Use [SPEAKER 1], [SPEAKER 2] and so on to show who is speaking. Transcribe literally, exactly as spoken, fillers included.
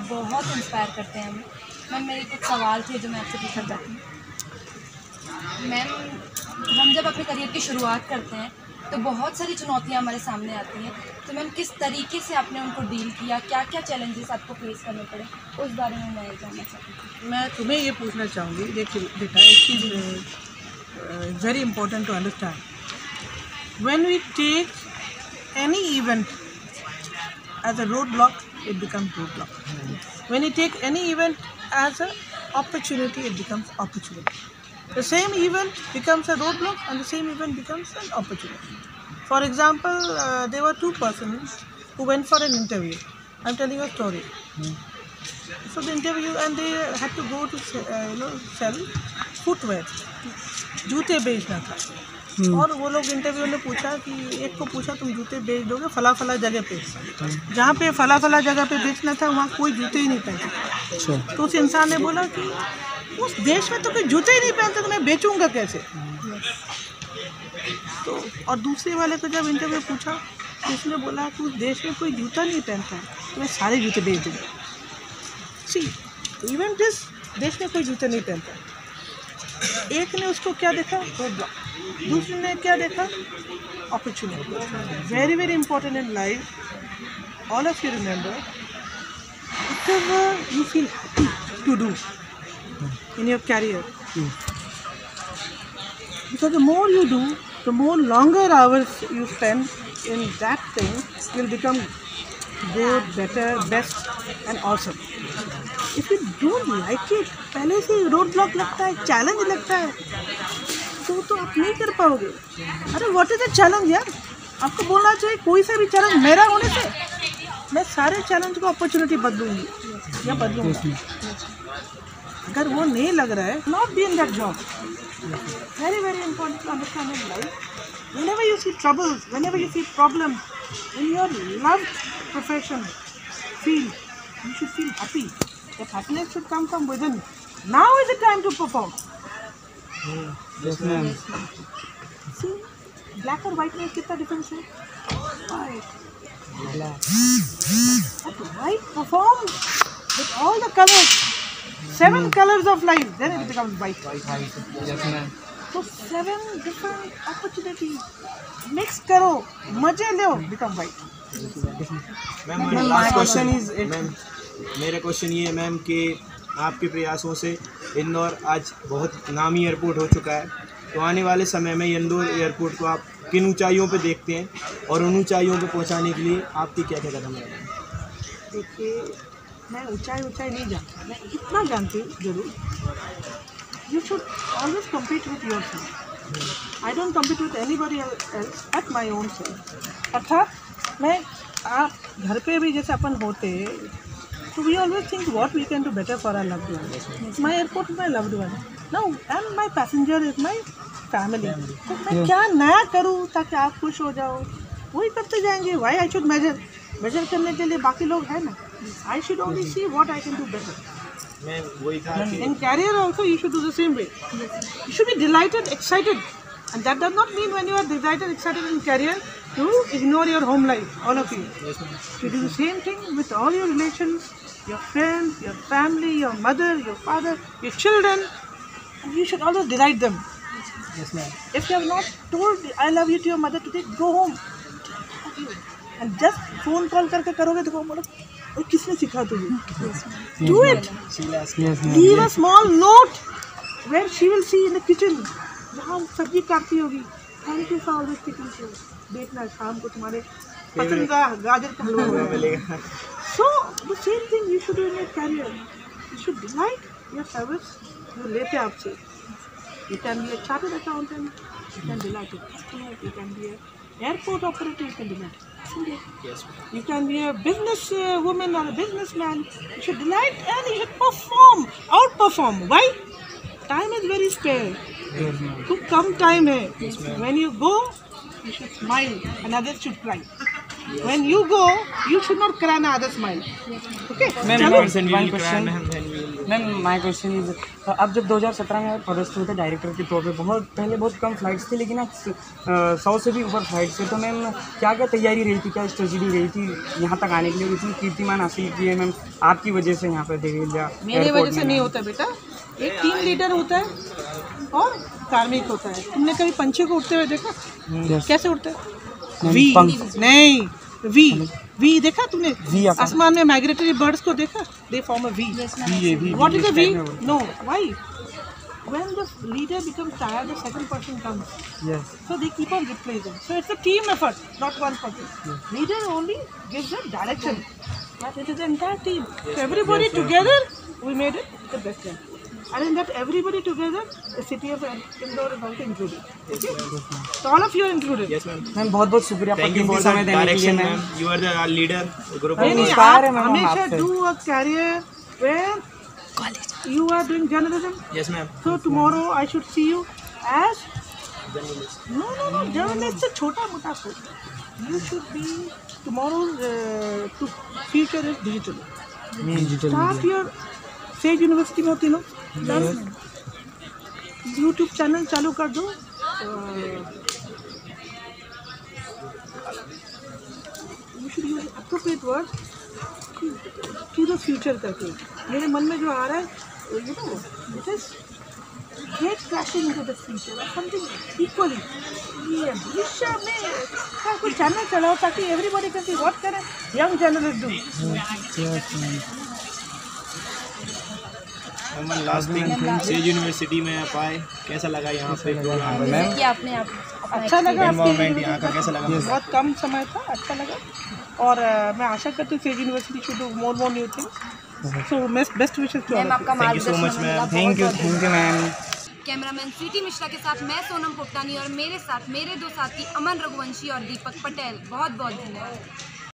[SPEAKER 1] बहुत इंस्पायर करते हैं हमें। मैम मेरे कुछ सवाल थे जो मैं आपसे पूछना चाहती हूँ। मैम हम जब अपने करियर की शुरुआत करते हैं तो बहुत सारी चुनौतियाँ हमारे सामने आती हैं, तो मैम किस तरीके से आपने उनको डील किया, क्या क्या चैलेंजेस आपको फेस करने पड़े, उस बारे में मैं जानना चाहती हूँ।
[SPEAKER 2] मैं तुम्हें ये पूछना चाहूँगी, देखिए बेटा एक चीज़ very important to understand, when we take any event as a road block it becomes roadblock. When you take any event as an opportunity, it becomes opportunity. The same event becomes a roadblock and the same event becomes an opportunity. For example, uh, there were two persons who went for an interview. I'm telling you a story. Hmm. So the interview, and they had to go to uh, you know sell footwear. जूते बेचना था। hmm. और वो लोग interview में पूछा कि एक को पूछा तुम जूते बेच दोगे फला फला जगह पे, hmm. जहाँ पे फला फला जगह पे बेचना था वहाँ कोई जूते ही नहीं पहनते। अच्छा। तो उस इंसान ने बोला कि उस देश में तो कोई जूते ही नहीं पहनते तो मैं बेचूंगा कैसे। hmm. तो और दूसरे वाले को जब इंटरव्यू पूछा तो उसने बोला कि उस देश में कोई जूता नहीं पहनता है तो मैं सारे जूते बेच दूँगा। सी इवेंट इस देश में कोई जूते नहीं पहनता। एक ने उसको क्या देखा, दूसरे ने क्या देखा, opportunity. Very very important in life, all of you remember, whatever you feel happy to do in your career, because the more you do, the more longer hours you spend in that thing, you'll become good, better, best and awesome. If you don't like it, पहले से road block लगता है, challenge लगता है, तो तो आप नहीं कर पाओगे। अरे व्हाट इज अ चैलेंज यार, आपको बोलना चाहिए कोई सा भी चैलेंज मेरा होने से मैं सारे चैलेंज को अपॉर्चुनिटी बदलूंगी या बदलूंगा। अगर वो नहीं लग रहा है, not be in that job. Very very important to understand in life, whenever you see troubles, whenever you see problems in your loved profession, feel you should feel happy. That happiness should come from within. Now is the time to perform.
[SPEAKER 3] Yes, ma'am.
[SPEAKER 2] See, black और white में कितना difference है? White.
[SPEAKER 3] Black.
[SPEAKER 2] But white performs with all the colors. Seven mm. colors of life. Then it becomes white.
[SPEAKER 3] White. Yes, ma'am.
[SPEAKER 2] So seven different opportunities. Mix करो, मजे लो, become white.
[SPEAKER 3] Ma'am मेरा last question is ma'am मेरा question ये है ma'am कि आपके प्रयासों से इंदौर आज बहुत नामी एयरपोर्ट हो चुका है, तो आने वाले समय में इंदौर एयरपोर्ट को आप किन ऊंचाइयों पे देखते हैं और उन ऊंचाइयों पे पहुंचाने के लिए आपकी क्या क्या कदम रहेंगे?
[SPEAKER 2] देखिए, मैं ऊंचाई ऊंचाई नहीं जानता, मैं इतना जानती हूँ जरूर, you should always compete with your self. I don't compete with anybody else at my own self. अर्थात मैं आप घर पे भी जैसे अपन होते, तो we always think what we can do better for our loved one. My airport is my loved one now and my passenger is my family. तो मैं क्या नया करूँ ताकि आप खुश हो जाओ, वही करते जाएंगे। Why I should measure measure करने के लिए बाकी लोग हैं ना, I should only see what I can do better.
[SPEAKER 3] मैं वही था कि
[SPEAKER 2] in career also you should do the same way, you should be delighted, excited, and that does not mean when you are delighted, excited in career, you ignore your home life, all of you.
[SPEAKER 3] yes,
[SPEAKER 2] you do the same thing with all your relations, your friends, your family, your mother, your father, your children, and you should always delight them.
[SPEAKER 3] yes, ma'am.
[SPEAKER 2] If you have not told I love you to your mother today, go home and just phone call करके करोगे तो वो बोलो किसने सिखा तुझे?
[SPEAKER 1] yes,
[SPEAKER 2] do it.
[SPEAKER 3] yes,
[SPEAKER 2] leave a small note where she will see in the kitchen, जहाँ सब्जी काटती होगी, thank you for always taking care, देखना शाम को तुम्हारे पसंद का गाजर का हलवा मिलेगा। So the same thing you should do in your career, you should delight your service जो लेते हैं आपसे। You can be a chartered accountant, you can delight your customer, you can be a airport operator, you can delight
[SPEAKER 3] yes,
[SPEAKER 2] you can be a business uh, woman or a businessman, you should delight and you should perform, outperform. Why? Time is very spare.
[SPEAKER 3] yes,
[SPEAKER 2] तो कम time है।
[SPEAKER 3] yes,
[SPEAKER 2] when you go, you should smile and others should cry. yes. When you go, you should not cry and others smile. okay?
[SPEAKER 3] Ma'am, one question.
[SPEAKER 4] Ma'am my question is, अब जब दो हज़ार सत्रह में पदस्थ हुए थे डायरेक्टर के तौर पे, बहुत पहले बहुत कम फ्लाइट्स थी, लेकिन अब सौ से भी ऊपर फ्लाइट्स थे, तो मैम क्या क्या तैयारी रही थी, क्या स्ट्रेटजी रही थी यहाँ तक आने के लिए, इतनी कीर्तिमान हासिल की है मैम आपकी वजह से यहाँ पर देविया
[SPEAKER 2] मेरे वजह से नहीं होता बेटा, एक टीम लीडर होता है और कार्मिक होता है। तुमने कभी पंछी को उड़ते हुए देखा? कैसे उड़ते हैं? वी नहीं, वी वी देखा तुमने? आसमान में माइग्रेटरी बर्ड्स को देखा? They form a V. What is a V? No, why? When the leader becomes tired, the second person comes.
[SPEAKER 4] Yes.
[SPEAKER 2] So they keep on replacing. So it's a team effort, not one person. Yes. Leader only gives them direction, but it is the entire team. So everybody yes, together, yes. we made it the best one. And in that everybody together, the city of Indore is also included. Okay? So all of you are included.
[SPEAKER 3] Yes, ma'am.
[SPEAKER 4] Ma'am बहुत बहुत शुक्रिया
[SPEAKER 3] Thank you for the direction, ma'am. You are the leader. Group of
[SPEAKER 2] inspire है हमेशा do a career where you are doing journalism.
[SPEAKER 3] Yes, ma'am.
[SPEAKER 2] So tomorrow I should see you as journalist. No, no, no. Journalist is छोटा मोटा कोई. You should be tomorrow's uh, to future is digital.
[SPEAKER 4] digital
[SPEAKER 2] Start your Sage University में होती no YouTube channel चालू कर दो, you should use appropriate word to the future करके। मेरे मन में जो आ रहा है you know it is get crashing into the future something equally. ये भविष्य में क्या कोई चैनल चलाओ ताकि everybody can see what can young journalist do.
[SPEAKER 3] Last thing, Sage University में आप आए, कैसा लगा यहाँ पे प्रोग्राम?
[SPEAKER 1] मैम कि आपने आप
[SPEAKER 2] अच्छा लगा,
[SPEAKER 3] एनवायरनमेंट यहाँ का कैसा लगा?
[SPEAKER 2] बहुत कम समय था, अच्छा लगा। और uh, मैं आशा करती हूँ Sage University should do more more new things. So best wishes to all.
[SPEAKER 1] आपका
[SPEAKER 3] thank you so much ma'am.
[SPEAKER 4] Thank you thank you ma'am.
[SPEAKER 1] Cameraman Sweety Mishra के साथ मैं सोनम, poptani और मेरे साथ मेरे दो साथी अमन रघुवंशी और दीपक पटेल। बहुत बहुत धन्यवाद।